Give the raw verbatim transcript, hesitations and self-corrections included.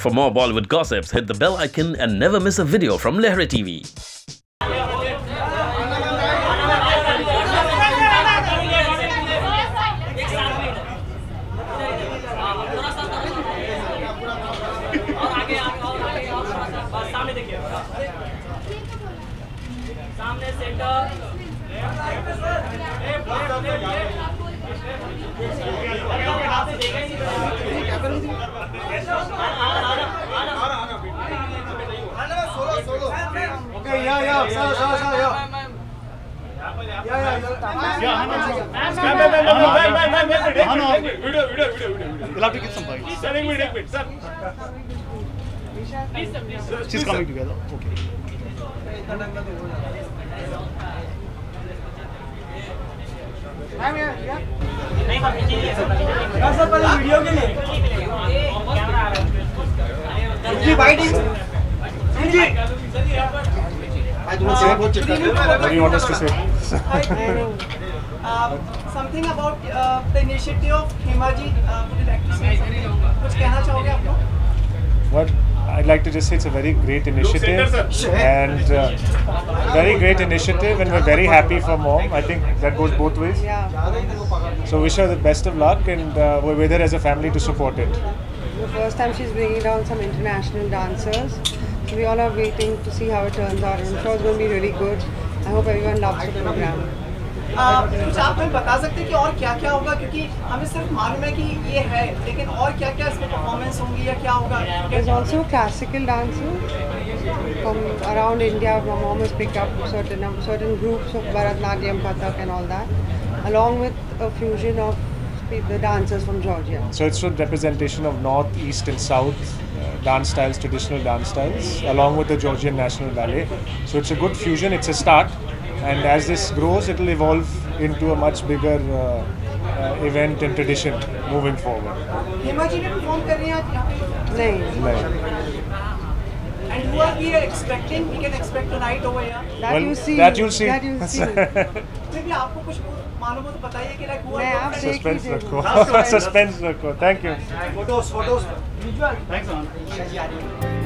For more Bollywood gossips, hit the bell icon and never miss a video from Lehri T V. सामने centre Okay, yeah, yeah, sir, sir, sir, yeah. Yeah, yeah, yeah. Yeah, Hannah, Ma'am, ma'am, ma'am, ma'am, ma'am, ma'am, ma'am, Hannah, video, video, video, video. you'll have to get some bikes. Sir, एक minute, एक minute, sir. She's coming together. Okay. Ma'am, yeah, yeah. नहीं बात कीजिए हाँ sir, पहले video के लिए। जी, बाइट जी। जी। What do you want us to say? uh, something about uh, the initiative of Hema ji. Uh, would you like to say something? कुछ कहना चाहोगे आप लोग? What I'd like to just say, it's a very great initiative and uh, very great initiative, and we're very happy for mom. I think that goes both ways. Yeah. So wish her the best of luck, and uh, we're with her as a family to support it. The first time she's bringing down some international dancers. So we all are waiting to see how it turns out. I'm sure it's going to be really good. I hope everyone loves the program. कुछ आप हमें बता सकते हैं कि और क्या क्या होगा, क्योंकि हमें सिर्फ मालूम है कि ये है, लेकिन और क्या क्या इसमें परफॉर्मेंस होंगी या क्या होगा? There's also classical dancers from around India. My mom has picked up certain um, certain groups of Bharatnatyam, Kathak and all that, along with a fusion of the dancers from Georgia. So it's a representation of North, East and South uh, dance styles, traditional dance styles, along with the Georgian National Ballet. So it's a good fusion, it's a start, and as this grows, it will evolve into a much bigger uh, uh, event and tradition moving forward. Hema ji ने perform कर रही हैं आज यहाँ पे? नहीं. Like, And who are we expecting? We can expect tonight over here. That well, you see. that you'll see. That you see. maybe आपको कुछ मालूम हो तो बताइए कि like who मैं are आप देख ही Suspense देखो. rakho. Suspense rakho. Thank you. Photos, photos. Visual. Thanks, Anand.